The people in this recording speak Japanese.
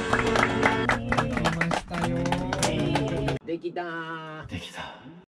ましたよ。 できたー。 できた。